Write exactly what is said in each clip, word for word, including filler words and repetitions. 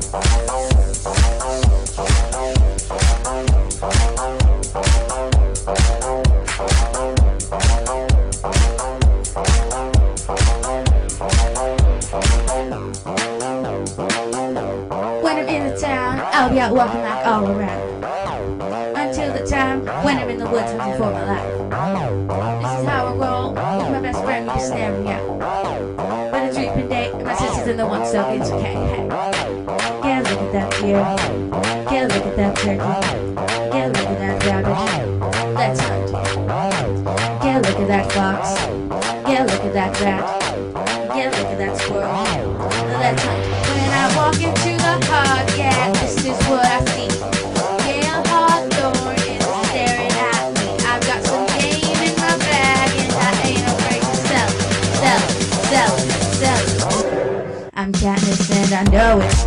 When I'm in the town, I'll be out walking like all around. Until the time when I'm in the woods looking for my life. This is how I roll with my best friend, we be snaring out. But it's reaping day, and my sister's in the one, so it's okay. Hey, get a look at that deer. Get a look at that turkey. Get a look at that rabbit. Let's hunt. Get a look at that fox. Get a look at that rat. Get a look at that squirrel. Let's hunt. When I walk into the park, yeah, this is what I see. Gale Hawthorne is staring at me. I've got some game in my bag, and I ain't afraid to sell it, sell it, sell it, sell it. I'm Katniss and I know it.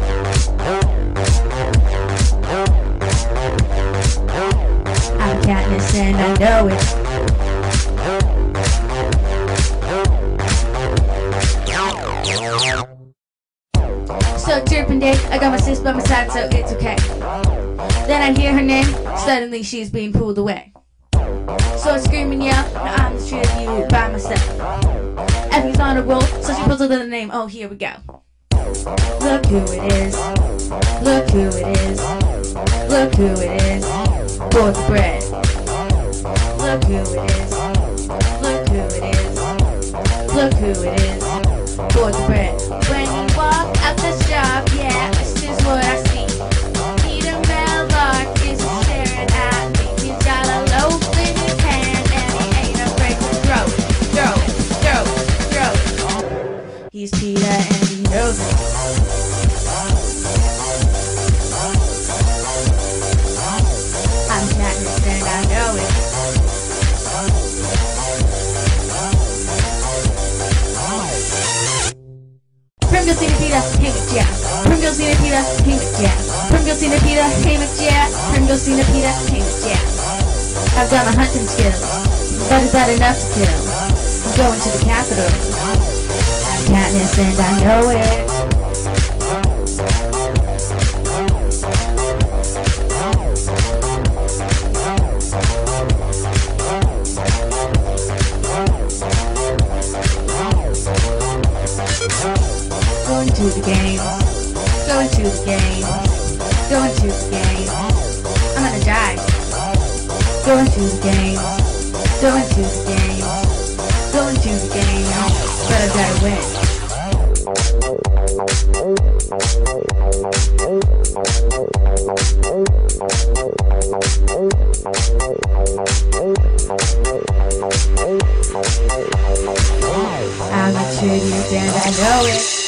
I'm Katniss and I know it. So dripping day, I got my sis by my side, so it's okay. Then I hear her name, suddenly she's being pulled away. So I scream and yell, no, I'm the tree of you by myself. Effie's on a roll, so she pulls another name, oh here we go. Look who it is, look who it is, look who it is, for the bread. Look who it is, look who it is, look who it is, for the bread. When you walk out the shop, yeah, this is what I see. Peter Mellark is staring at me. He's got a loaf in his hand and he ain't afraid to throw it, throw it, throw it, throw it. He's Peter and he knows it. I'm Katniss and I know it. Pringles in a Peter, hey McJack. Pringles in a Peter, hey McJack. Pringles in a Peter, hey McJack. Pringles in a Peter, hey McJack. I've got my hunting skills, but is that enough to kill? I'm going to the capital. I'm Katniss and I know it. Going to the games, going to the games, going to the games. I'm gonna die. Going to the games, going to the games, going to the games, but I gotta win. I'm a tribute and I know it.